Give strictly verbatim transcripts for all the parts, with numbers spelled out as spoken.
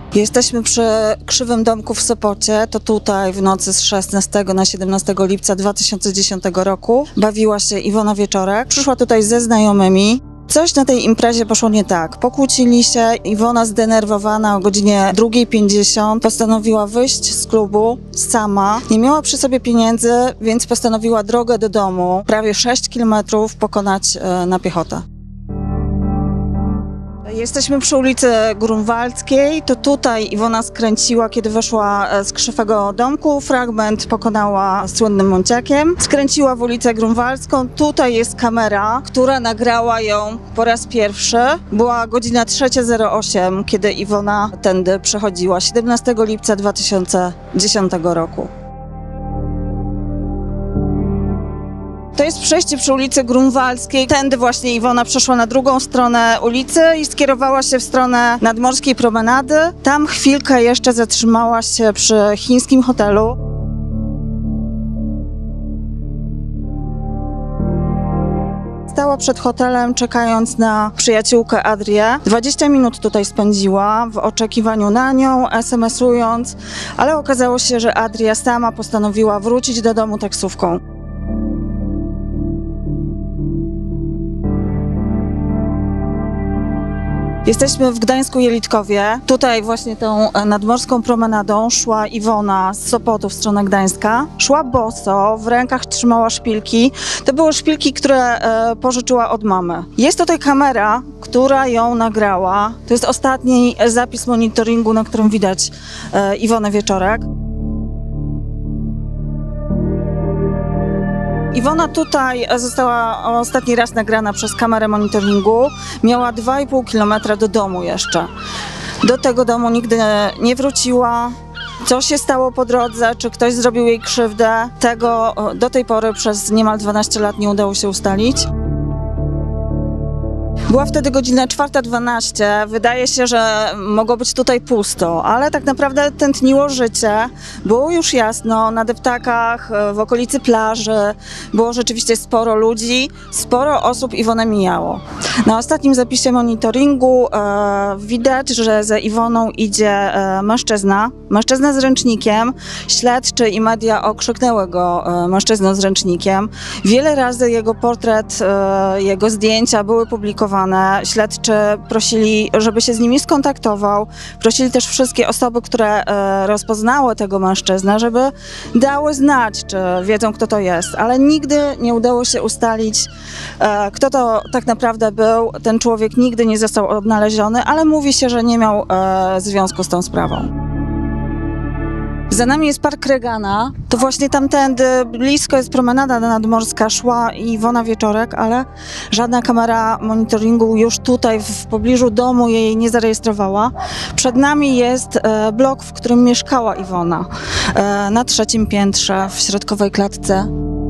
Jesteśmy przy Krzywym Domku w Sopocie. To tutaj w nocy z szesnastego na siedemnastego lipca dwa tysiące dziesiątego roku bawiła się Iwona Wieczorek. Przyszła tutaj ze znajomymi. Coś na tej imprezie poszło nie tak. Pokłócili się. Iwona, zdenerwowana, o godzinie drugiej pięćdziesiąt postanowiła wyjść z klubu sama. Nie miała przy sobie pieniędzy, więc postanowiła drogę do domu, prawie sześć kilometrów, pokonać na piechotę. Jesteśmy przy ulicy Grunwaldzkiej. To tutaj Iwona skręciła, kiedy weszła z Krzywego Domku. Fragment pokonała słynnym Monciakiem. Skręciła w ulicę Grunwaldzką. Tutaj jest kamera, która nagrała ją po raz pierwszy. Była godzina trzecia zero osiem, kiedy Iwona tędy przechodziła, siedemnastego lipca dwa tysiące dziesiątego roku. To jest przejście przy ulicy Grunwaldzkiej. Tędy właśnie Iwona przeszła na drugą stronę ulicy i skierowała się w stronę Nadmorskiej Promenady. Tam chwilkę jeszcze zatrzymała się przy chińskim hotelu. Stała przed hotelem, czekając na przyjaciółkę Adrię. dwadzieścia minut tutaj spędziła w oczekiwaniu na nią, es em esując, ale okazało się, że Adria sama postanowiła wrócić do domu taksówką. Jesteśmy w Gdańsku-Jelitkowie. Tutaj właśnie tą nadmorską promenadą szła Iwona z Sopotu w stronę Gdańska. Szła boso, w rękach trzymała szpilki. To były szpilki, które e, pożyczyła od mamy. Jest tutaj kamera, która ją nagrała. To jest ostatni zapis monitoringu, na którym widać e, Iwonę Wieczorek. Iwona tutaj została ostatni raz nagrana przez kamerę monitoringu. Miała dwa i pół kilometra do domu jeszcze. Do tego domu nigdy nie wróciła. Co się stało po drodze, czy ktoś zrobił jej krzywdę, tego do tej pory przez niemal dwanaście lat nie udało się ustalić. Była wtedy godzina czwarta dwanaście. Wydaje się, że mogło być tutaj pusto, ale tak naprawdę tętniło życie. Było już jasno, na deptakach, w okolicy plaży. Było rzeczywiście sporo ludzi, sporo osób Iwonę mijało. Na ostatnim zapisie monitoringu e, widać, że za Iwoną idzie e, mężczyzna. Mężczyzna z ręcznikiem. Śledczy i media okrzyknęły go e, mężczyzną z ręcznikiem. Wiele razy jego portret, e, jego zdjęcia były publikowane. Śledczy prosili, żeby się z nimi skontaktował. Prosili też wszystkie osoby, które e, rozpoznały tego mężczyznę, żeby dały znać, czy wiedzą, kto to jest. Ale nigdy nie udało się ustalić, e, kto to tak naprawdę był. Ten człowiek nigdy nie został odnaleziony, ale mówi się, że nie miał e, związku z tą sprawą. Za nami jest Park Regana, to właśnie tamtędy, blisko jest promenada nadmorska, szła Iwona Wieczorek, ale żadna kamera monitoringu już tutaj w pobliżu domu jej nie zarejestrowała. Przed nami jest e, blok, w którym mieszkała Iwona, e, na trzecim piętrze, w środkowej klatce.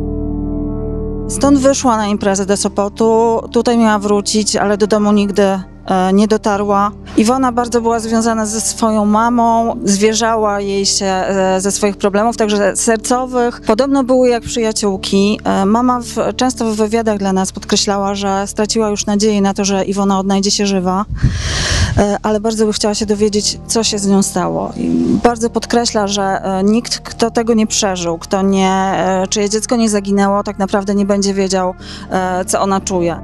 Stąd wyszła na imprezę do Sopotu, tutaj miała wrócić, ale do domu nigdy nie dotarła. Iwona bardzo była związana ze swoją mamą, zwierzała jej się ze swoich problemów, także sercowych. Podobno były jak przyjaciółki. Mama w, często w wywiadach dla nas podkreślała, że straciła już nadzieję na to, że Iwona odnajdzie się żywa, ale bardzo by chciała się dowiedzieć, co się z nią stało. I bardzo podkreśla, że nikt, kto tego nie przeżył, kto nie, czyje dziecko nie zaginęło, tak naprawdę nie będzie wiedział, co ona czuje.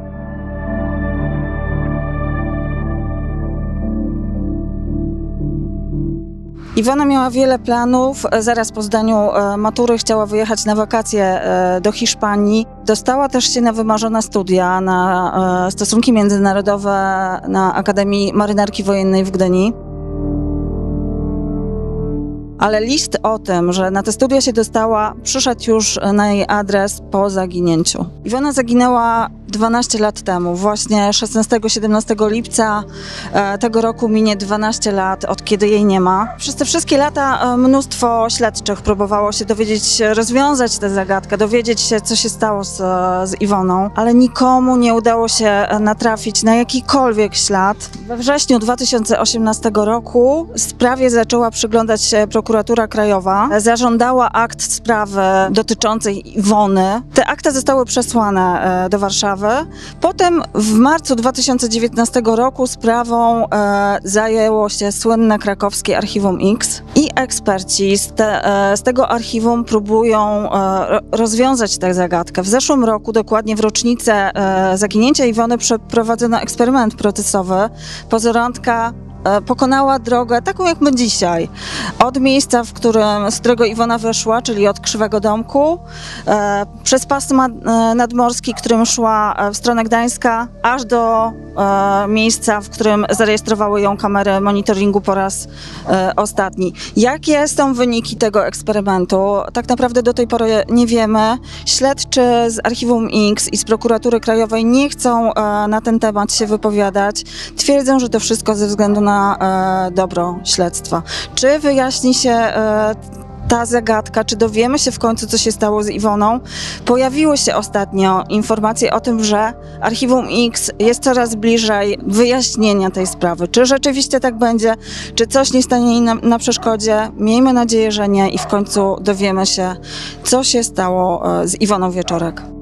Iwona miała wiele planów. Zaraz po zdaniu matury chciała wyjechać na wakacje do Hiszpanii. Dostała też się na wymarzone studia, na stosunki międzynarodowe na Akademii Marynarki Wojennej w Gdyni. Ale list o tym, że na te studia się dostała, przyszedł już na jej adres po zaginięciu. Iwona zaginęła dwanaście lat temu, właśnie szesnastego siedemnastego lipca tego roku minie dwanaście lat, od kiedy jej nie ma. Przez te wszystkie lata mnóstwo śledczych próbowało się dowiedzieć, rozwiązać tę zagadkę, dowiedzieć się, co się stało z, z Iwoną, ale nikomu nie udało się natrafić na jakikolwiek ślad. We wrześniu dwa tysiące osiemnastego roku sprawie zaczęła przyglądać się prokuratura krajowa. Zażądała akt sprawy dotyczącej Iwony. Te akta zostały przesłane do Warszawy. sprawy. Potem w marcu dwa tysiące dziewiętnastego roku sprawą e, zajęło się słynne krakowskie Archiwum X i eksperci z, te, e, z tego archiwum próbują e, rozwiązać tę zagadkę. W zeszłym roku, dokładnie w rocznicę e, zaginięcia Iwony, przeprowadzono eksperyment procesowy. Pozorątka pokonała drogę taką jak my dzisiaj. Od miejsca, w którym, z którego Iwona wyszła, czyli od Krzywego Domku, e, przez pas e, nadmorski, którym szła w stronę Gdańska, aż do e, miejsca, w którym zarejestrowały ją kamery monitoringu po raz e, ostatni. Jakie są wyniki tego eksperymentu? Tak naprawdę do tej pory nie wiemy. Śledczy z Archiwum X i z Prokuratury Krajowej nie chcą e, na ten temat się wypowiadać. Twierdzą, że to wszystko ze względu na na e, dobro śledztwa. Czy wyjaśni się e, ta zagadka, czy dowiemy się w końcu, co się stało z Iwoną? Pojawiły się ostatnio informacje o tym, że Archiwum X jest coraz bliżej wyjaśnienia tej sprawy. Czy rzeczywiście tak będzie? Czy coś nie stanie im na, na przeszkodzie? Miejmy nadzieję, że nie i w końcu dowiemy się, co się stało e, z Iwoną Wieczorek.